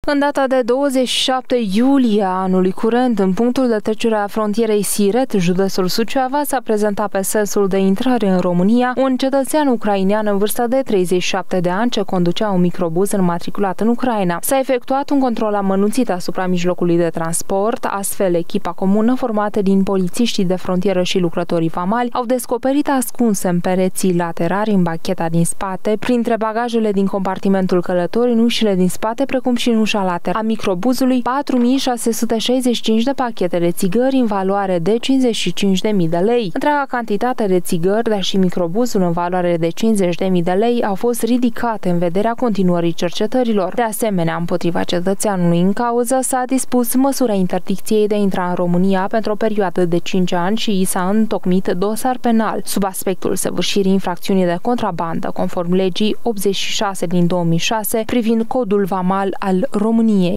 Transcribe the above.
În data de 27 iulie a anului curent, în punctul de trecere a frontierei Siret, județul Suceava, s-a prezentat pe sensul de intrare în România un cetățean ucrainean în vârstă de 37 de ani ce conducea un microbuz înmatriculat în Ucraina. S-a efectuat un control amănunțit asupra mijlocului de transport, astfel echipa comună formată din polițiștii de frontieră și lucrătorii vamali au descoperit ascunse în pereții laterali în bacheta din spate, printre bagajele din compartimentul călătorii, în ușile din spate, precum și în ușa laterală a microbuzului, 4.665 de pachete de țigări în valoare de 55.000 de lei. Întreaga cantitate de țigări, dar și microbuzul în valoare de 50.000 de lei au fost ridicate în vederea continuării cercetărilor. De asemenea, împotriva cetățeanului în cauză s-a dispus măsura interdicției de a intra în România pentru o perioadă de 5 ani și i s-a întocmit dosar penal sub aspectul săvârșirii infracțiunii de contrabandă, conform legii 86 din 2006 privind codul vamal al României.